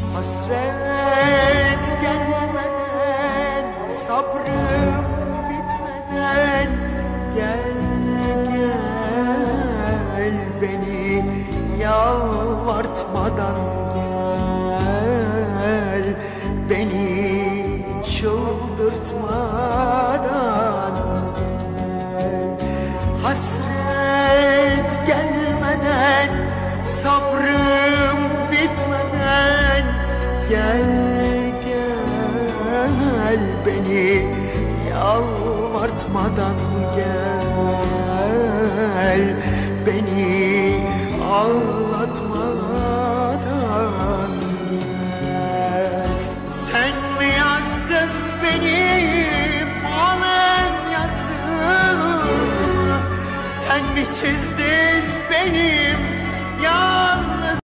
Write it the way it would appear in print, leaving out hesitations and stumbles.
Hasret gelmeden, sabrım bitmeden, gel gel beni yalvartmadan, gel beni çıldırtmadan, gel. Hasret gelmeden, sabrım bitmeden, gel gel beni yalvartmadan, gel beni ağlatmadan.